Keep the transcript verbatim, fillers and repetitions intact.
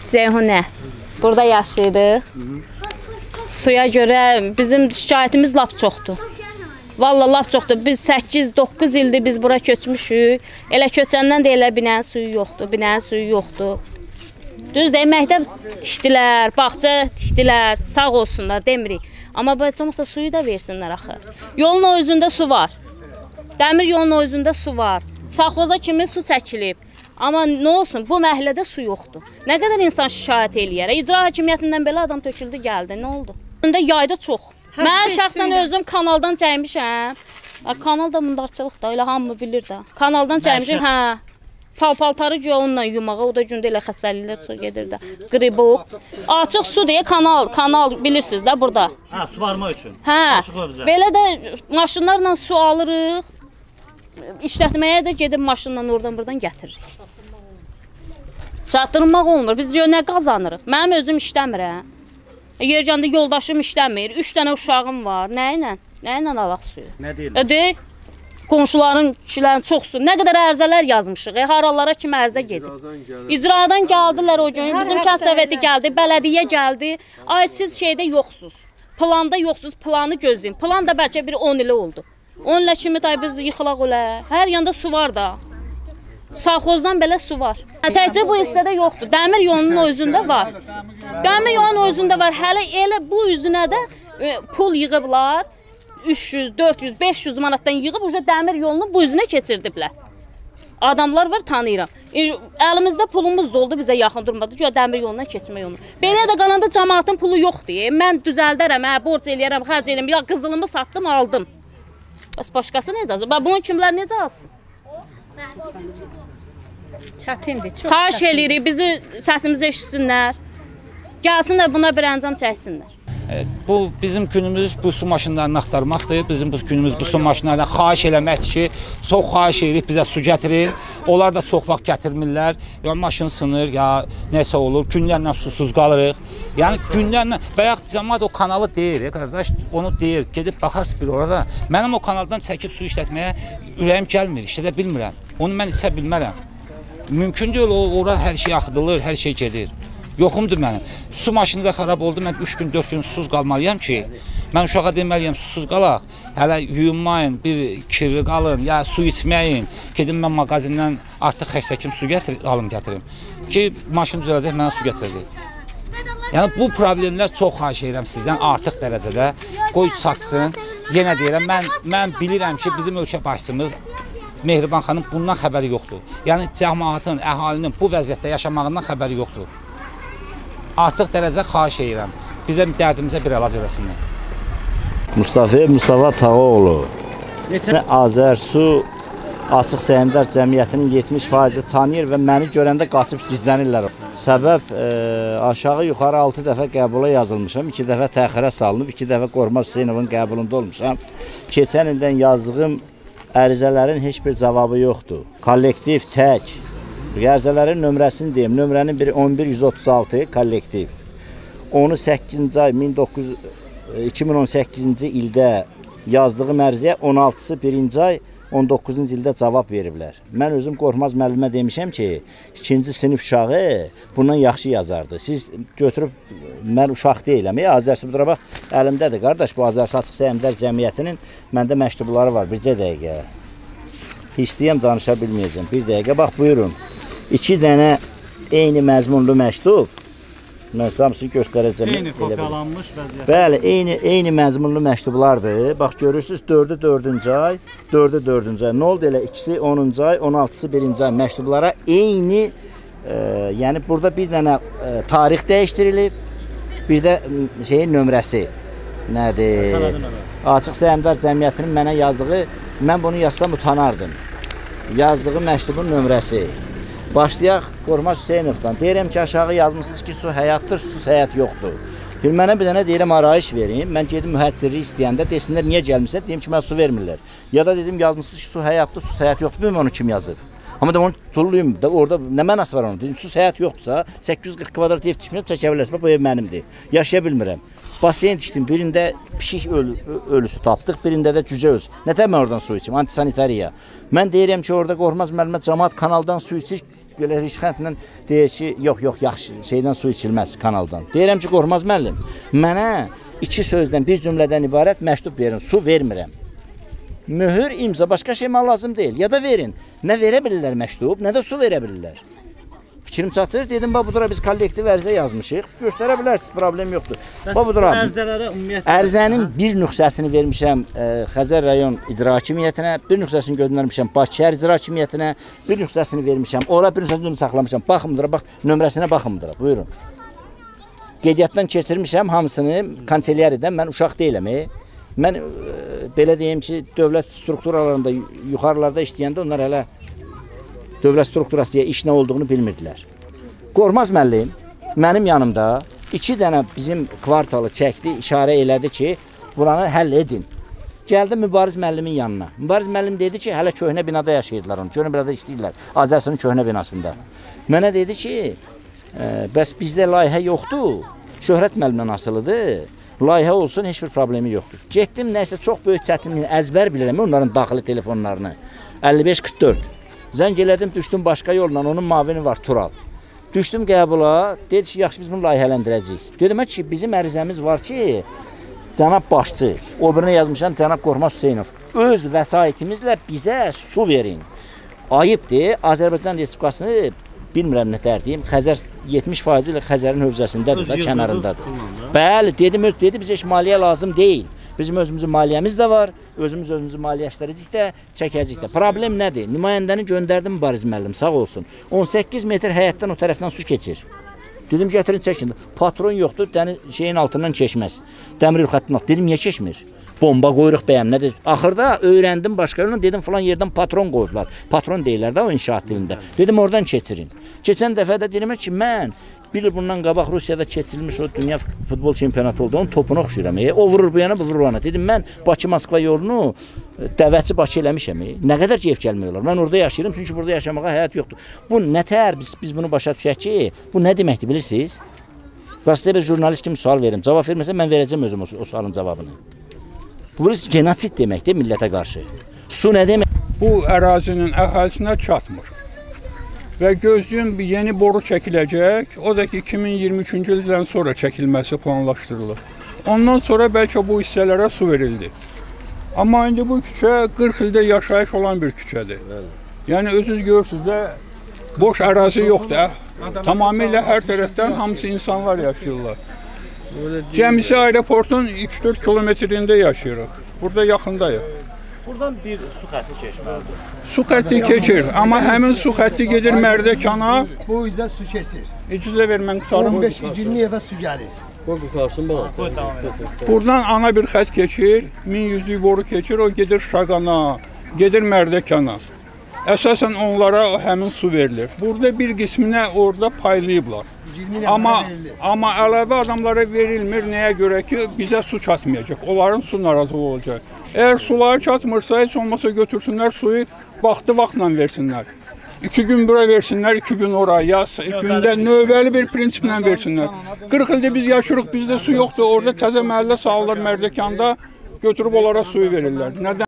Ceyhunə. Burada yaşayırıq. Suya görə bizim şikayətimiz lap çoxdur. Vallahi lap çoxdur. Biz səkkiz doqquz ildir biz bura köçmüşük. Elə köçəndən də elə binənin suyu yoxdur, binənin suyu yoxdur. Düzdür, məktəb tikdilər, bağça tikdilər, sağ olsunlar, demirik. Amma bəs olmasa suyu da versinlər axı. Yolun o üzündə su var. Dəmir yolun o üzündə su var. Sağxoza kimi su çəkilib. Amma nə olsun, bu məhəllədə su yoxdur. Nə qədər insan şikayət eləyər? İcra hakimiyyətindən belə adam töküldü, gəldi, nə oldu? Ündə yayda çox. Mən şəxsən özüm kanaldan çəkmişəm. Kanal da mundarçılıq da, elə hamı bilir də. Kanaldan çəkmişəm, hə. Pal-paltarı güya onunla yumağa, o da gündə elə xəstəliklər çox gedir də. Qribok. Açıq su deyə kanal, kanal bilirsiniz də burada. Hə, su varma üçün. Hə, belə də maşınlarla su alırıq. İşlətməyə də gedib maşınla oradan buradan gətiririk. Çatdırmaq olmur, biz nə qazanırıq? Mənim özüm işləmirəm. Yercanda yoldaşım işləmir, üç dənə uşağım var. Nə ilə? Nə ilə alaq suyu? Nə deyirlər? Ödək. Qonşuların, kişilərin çoxsu. Nə qədər ərzələr yazmışıq, haralara kimi ərzə gedib. İcradan gəldilər o gün, bizim kəsəvəti gəldi, bələdiyyə gəldi. Ay siz şeydə yoxsuz, planda yoxsuz, planı gözləyin. Plan da bəlkə bir on ilə oldu. on ilə kimi tay biz yıxılaq olə. Hər yanda su var da. Sağxozdan belə su var. Təkcə bu hissədə yoxdur. Dəmir yolunun o üzündə var. Dəmir yolunun o üzündə var. Hələ elə bu üzünə də e, pul yığıblar. üç yüz, dörd yüz, beş yüz manatdan yığıb uca dəmir yolunu bu üzünə keçirdiblər. Adamlar var, tanıyıram. E, əlimizdə pulumuz da oldu, bizə yaxın durmadı. Güya dəmir yolundan keçmək yolunu. Belə də qalanda cəmaatın pulu yoxdur. Mən düzəldərəm, hə, borc eləyərəm, xərc eləyəm. Ya qızılımı satdım, aldım. Bəs başqası necə alsın? Bunun kimlər necə alsın? Çətindir, çox Xahiş eləyirik, bizi səsimizi eşitsinlər. Gəlsinlər, buna bir əncam çəksinlər. Bu bizim günümüz bu su maşınlarını axtarmaqdır. Bizim bu günümüz bu su maşınlarından xahiş eləməkdir ki, çox xahiş eləyirik, bizə su gətirir. Onlar da çox vaxt gətirmirlər. Ya maşın sınır, ya nəsə olur. Günlərlə susuz qalırıq. Yəni günlərlə bayaq cəmaət o kanalı deyir, qardaş, onu deyir. Gedib baxarsınız bir orada. Mənim o kanaldan çəkib su işlətməyə ürəyim gəlmir, işlədə bilmirəm. Onu mən içə bilmərəm. Mümkün deyil, ora hər şey axıdılır, hər şey gedir. Yoxumdur mənim. Su maşını da xarab oldu. Mən üç gün, dörd gün susuz qalmalıyam ki, mən uşağa deməliyəm, susuz qalaq. Hələ yuyunmayın, bir kirli qalın, ya su içməyin. Gedim mən mağazindən artıq xəstəkim su gətir, alım gətirim. Ki, maşın düzələcək, mənə su gətirəcək. Yəni, bu problemlər çox xahiş edirəm sizdən artıq dərəcədə. Qoy çatsın. Yenə deyirəm, mən, mən bilirəm ki, bizim ölkə başçımız Mehriban xanım bundan xəbəri yoxdur. Yəni, cəmaatın, əhalinin bu vəziyyətdə yaşamağından xəbəri yoxdur. Artıq dərəcə xahiş edirəm. Bizə dərdimizə bir əlac eləsinlər. Mustafa Mustafa Tağoğlu. Neçə? Azərsu Açıq Səhmdar Cəmiyyətinin yetmiş faizi tanıyır və məni görəndə qaçıb gizlənirlər. Səbəb e, aşağı yuxarı altı dəfə qəbula yazılmışam, iki dəfə təxirə salınıb, iki dəfə Qorxmaz Hüseynovun qəbulunda olmuşam. Keçən ildən yazdığım ərizələrin heç bir cavabı yoxdur. Kollektiv tək. Ərizələrin nömrəsini deyim. Nömrənin biri on bir yüz otuz altı kollektiv. Onu səkkizinci ay iki min on səkkizinci ildə yazdığım ərizəyə on altısı birinci ay on doqquzuncu ildə cavab veriblər. Mən özüm Qorxmaz müəllimə demişəm ki, ikinci sinif uşağı bundan yaxşı yazardı. Siz götürüb, mən uşaq deyiləm. Azərsu bura bax, əlimdədir qardaş, bu Azərsu Açıq Səhmdar Cəmiyyətinin məndə məktubları var, bircə dəqiqə. İstəyəm, danışa bilməyəcəm. Bir dəqiqə, bax, buyurun. İki dənə eyni məzmunlu məktub. Mən hamısını göstərəcəm. Eyni kopyalanmış vəziyyət. Bəli, eyni, eyni məzmunlu məktublardır. Bax, görürsünüz, dördü dördüncü ay, dördü dördüncü ay. Nə oldu elə? İkisi onuncu ay, on altısı birinci ay məktublara eyni, e, yəni burada bir dənə e, tarix dəyişdirilib, bir də şeyin nömrəsi nədir? Açıq Səhmdar Cəmiyyətinin mənə yazdığı, mən bunu yazsam utanardım. Yazdığı məktubun nömrəsi. Başlayaq Qorxmaz Hüseynovdan. Deyirəm ki, aşağı yazmışsınız ki, su həyatdır, susuz həyat yoxdur. Bir mənə bir dənə deyirəm, arayış verin. Mən gedim mühəccirlik istəyəndə desinlər, niyə gəlmişsə? Deyim ki, mən su vermirlər. Ya da dedim, yazmışsınız ki, su həyatdır, susuz həyat yoxdur. Bilməm onu kim yazıb. Amma da onu tulluyum da orada nə mənası var onun? Dedim, susuz həyat yoxdursa, səkkiz yüz qırx kvadrat ev tikməyəm, çəkə bilərsiniz. Bu ev mənimdir. Yaşaya bilmirəm. Basen tikdim, birində pişik ölü, ölüsü tapdıq, birində də cücə ölüsü. Nətər mən oradan su içim? Antisanitariya. Mən deyirəm ki, orada Qorxmaz müəllimə cəmaat kanaldan su içir. belə rişxəndlə deyir ki, yox, yox, yaxşı, şeydən su içilməz kanaldan. Deyirəm ki, Qorxmaz müəllim, mənə iki sözdən, bir cümlədən ibarət məktub verin, su vermirəm. Mühür, imza, başqa şey mənə lazım deyil. Ya da verin, nə verə bilirlər məktub, nə də su verə bilirlər. Fikrim çatır, dedim, bax, budura biz kollektiv ərizə yazmışıq, göstərə bilərsiniz, problem yoxdur. Bax, budura, Ərzələrə ümumiyyətlə... ərizənin bir nüxsəsini vermişəm e, Xəzər rayon icra hakimiyyətinə, bir nüxsəsini göndərmişəm Bakı şəhər icra hakimiyyətinə, bir nüxsəsini vermişəm, ora bir nüxsəsini saxlamışam, baxımdıra, bax, nömrəsinə baxımdıra, buyurun. Qeydiyyatdan keçirmişəm hamısını, kanselyariyadan, mən uşaq deyiləm, e. Mən e, belə deyim ki, dövlət strukturalarında, yuxarılarda işləyəndə onlar hələ dövlət strukturasıya iş nə olduğunu bilmirdilər. Qorxmaz müəllim mənim yanımda iki dənə bizim kvartalı çəkdi, işarə elədi ki, buranı həll edin. Gəldi Mübariz müəllimin yanına. Mübariz müəllim dedi ki, hələ köhnə binada yaşayırdılar onu, köhnə binada işləyirlər, Azərsunun köhnə binasında. Mənə dedi ki, e, bəs bizdə layihə yoxdur, Şöhrət müəllimdən asılıdır, layihə olsun, heç bir problemi yoxdur. Getdim, nəsə çox böyük çətinliyi, əzbər bilirəm onların daxili telefonlarını, əlli beş qırx dörd. Zəng elədim, düşdüm başqa yolla, onun mavini var, Tural. Düşdüm qəbula, dedi ki, yaxşı biz bunu layihələndirəcəyik. Dedim ki, bizim ərizəmiz var ki, cənab başçı, o birinə yazmışam, cənab Qorxmaz Hüseynov, öz vəsaitimizlə bizə su verin. Ayıbdır, Azərbaycan Respublikasını, bilmirəm nə dərdiyim, Xəzər yetmiş faiz ilə Xəzərin hövzəsindədir da, kənarındadır. Bəli, dedim, öz dedi, bizə heç maliyyə lazım deyil. Bizim özümüzün maliyyəmiz də var, özümüz özümüzü maliyyələşdirəcəyik də, çəkəcəyik də. Problem nədir? Nümayəndəni göndərdim Mübariz müəllim, sağ olsun. on səkkiz metr həyətdən o tərəfdən su keçir. Dedim, gətirin, çəkin. Patron yoxdur, dəniz şeyin altından keçməz. Dəmir yol xəttinin altından. Dedim, niyə keçmir? Bomba qoyuruq bəyəm, nədir? Axırda öyrəndim başqa yolla, dedim, falan yerdən patron qoyurlar. Patron deyirlər də o inşaat dilində. Dedim, oradan keçirin. Keçən dəfə də deyirəm ki, mən bir il bundan qabaq Rusiyada keçirilmiş o dünya futbol çempionatı oldu, onun topunu oxşuyuram. E, o vurur bu yana, bu vurur ona. Dedim, mən Bakı-Moskva yolunu dəvətçi Bakı eləmişəm. E. Nə qədər keyif gəlmiyorlar. Mən orada yaşayırım, çünki burada yaşamağa həyat yoxdur. Bu nətər biz, biz bunu başa düşək ki, bu nə deməkdir, bilirsiniz? Və sizə bir jurnalist kimi sual verim. Cavab verməsə, mən verəcəm özüm o, o sualın cavabını. Bu genosid deməkdir millətə qarşı. Su nə demək? Bu ərazinin əhalisinə çatmır. Və gözlüyün bir yeni boru çəkiləcək, o da ki iki min iyirmi üçüncü ildən sonra çəkilməsi planlaşdırılır. Ondan sonra bəlkə bu hissələrə su verildi. Amma indi bu küçə qırx ildə yaşayış olan bir küçədir. Yəni özünüz görürsünüz də boş ərazi yoxdur. Tamamilə hər tərəfdən hamısı insanlar yaşayırlar. Cəmisi aeroportun üç dörd kilometrində yaşayırıq. Burada yaxındayıq. Buradan bir su xətti keçməlidir. Su xətti keçir, amma həmin su xətti gedir Mərdəkana. Bu yüzden su kesir. İcazə ver, mən qutarım. on beş iyirmi eve su gelir. Qoy qutarsın bana. Qoy davam edesin. Buradan ana bir xətt keçir, min yüzlük boru keçir, o gedir Şaqana, gedir Mərdəkana. Əsasən onlara həmin su verilir. Burada bir qisminə orada paylayıblar. Amma, amma əlavə adamlara verilmir, nəyə görə ki, bizə su çatmayacaq, onların su narazı olacaq. Əgər suları çatmırsa, heç olmasa götürsünlər suyu, vaxtı vaxtla versinlər. İki gün bura versinlər, iki gün oraya, gündə növbəli bir prinsiplə versinlər. qırx ildə biz yaşırıq, bizdə su yoxdur, orada təzə məhəllə salırlar Mərdəkanda, götürüb onlara suyu verirlər. Nədən?